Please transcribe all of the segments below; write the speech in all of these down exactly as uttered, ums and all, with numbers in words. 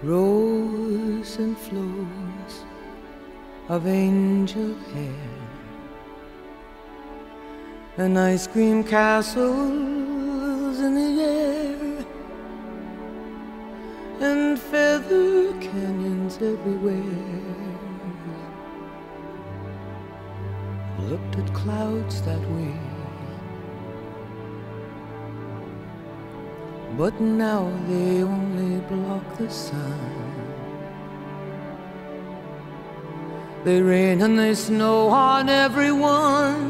rows and flows of angel hair, and ice cream castles in the air, and feather canyons everywhere. Looked at clouds that way, but now they only block the sun. They rain and they snow on everyone.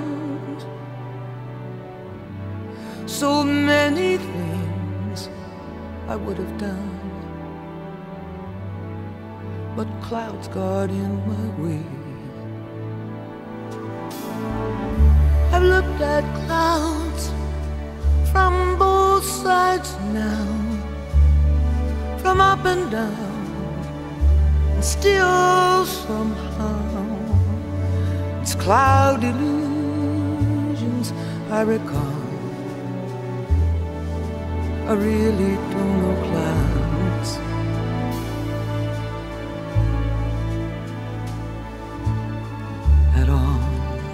So many things I would have done, but clouds got in my way. I've looked at clouds from both sides now, from up and down, and still somehow it's cloud illusions I recall. I really don't know clouds. At all.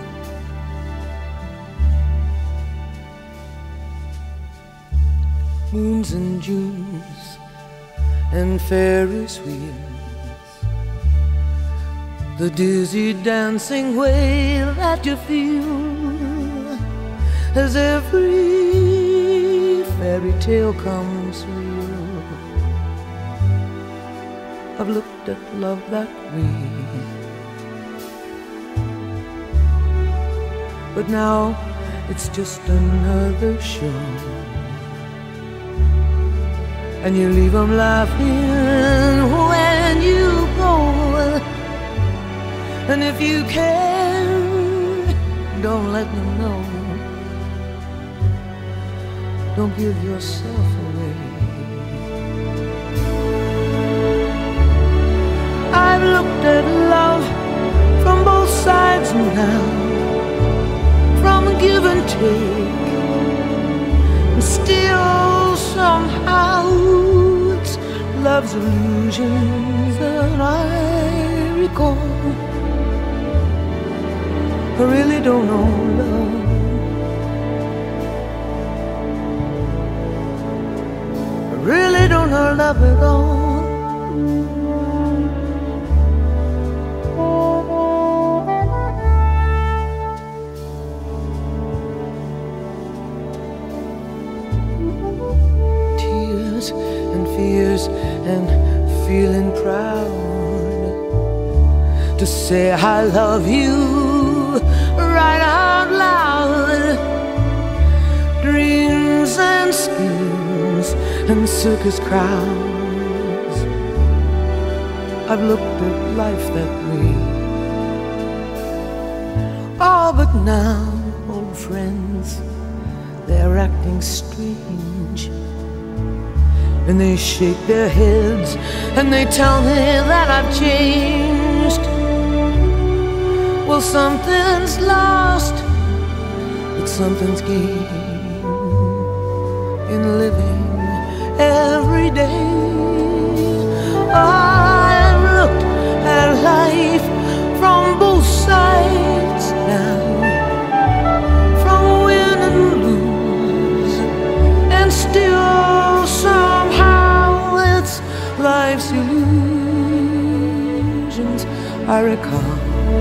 Moons and Junes and Ferris wheels, the dizzy dancing way that you feel as every fairy tale comes real. I've looked at love that way, but now it's just another show, and you leave them laughing when you go. And if you can, don't let them know. Don't give yourself away. I've looked at love from both sides now, from give and take, and still somehow it's love's illusions that I recall. I really don't know love. Really don't know love at all. Tears and fears and feeling proud to say I love you right out loud. Dreams and schemes and circus crowds, I've looked at life that way. Oh, but now, old friends, they're acting strange, and they shake their heads and they tell me that I've changed. Well, something's lost, but something's gained in living every day. I've looked at life from both sides now, from win and lose, and still somehow it's life's illusions I recall.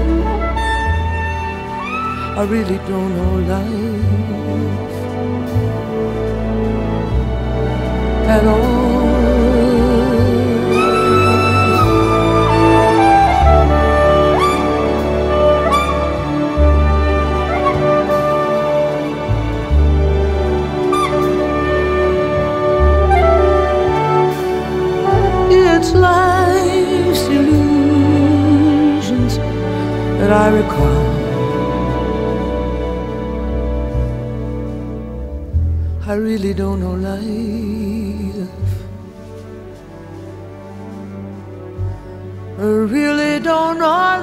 I really don't know life at all. It's life's illusions that I recall. I really don't know life. I really don't know